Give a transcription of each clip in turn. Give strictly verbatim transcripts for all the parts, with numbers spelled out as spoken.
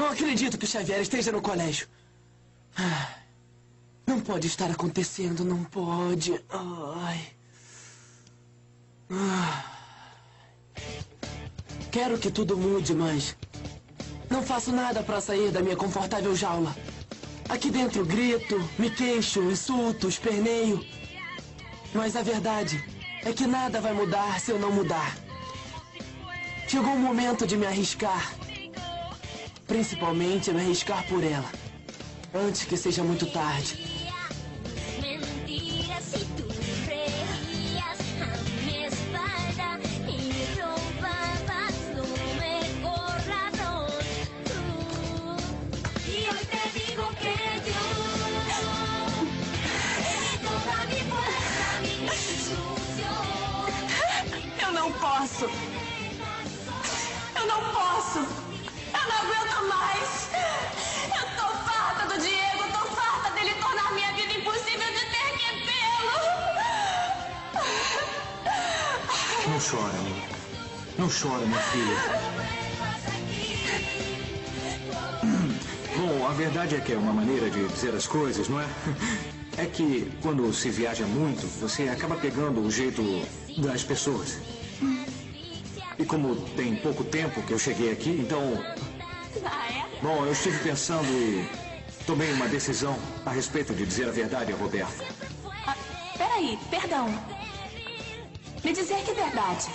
Não acredito que o Xavier esteja no colégio. Ah, não pode estar acontecendo, não pode. Ai. Ah. Quero que tudo mude, mas não faço nada para sair da minha confortável jaula. Aqui dentro grito, me queixo, insulto, esperneio. Mas a verdade é que nada vai mudar se eu não mudar. Chegou o momento de me arriscar. Principalmente me arriscar por ela. Antes que seja muito tarde. Eu não posso. Eu não posso. Eu não aguento mais. Eu tô farta do Diego. Tô farta dele tornar minha vida impossível de ter que vê-lo. Não chora, amiga. Não chora, minha filha. Bom, a verdade é que é uma maneira de dizer as coisas, não é? É que quando se viaja muito, você acaba pegando o jeito das pessoas. E como tem pouco tempo que eu cheguei aqui, então... Ah, é? Bom, eu estive pensando e tomei uma decisão a respeito de dizer a verdade a Roberto. Ah, peraí, perdão. Me dizer que verdade.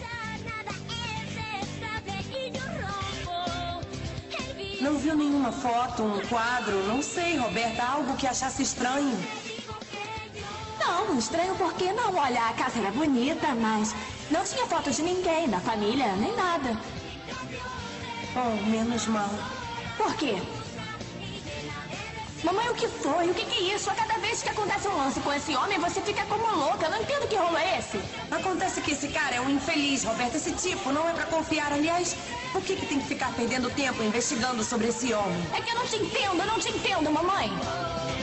Não viu nenhuma foto, um quadro, não sei, Roberta, algo que achasse estranho? Não, estranho porque não. Olha, a casa era bonita, mas não tinha foto de ninguém, da família, nem nada. Oh, menos mal. Por quê? Mamãe, o que foi? O que que é isso? A cada vez que acontece um lance com esse homem, você fica como louca. Eu não entendo que rolo é esse. Acontece que esse cara é um infeliz, Roberta. Esse tipo não é pra confiar. Aliás, por que que tem que ficar perdendo tempo investigando sobre esse homem? É que eu não te entendo, eu não te entendo, mamãe.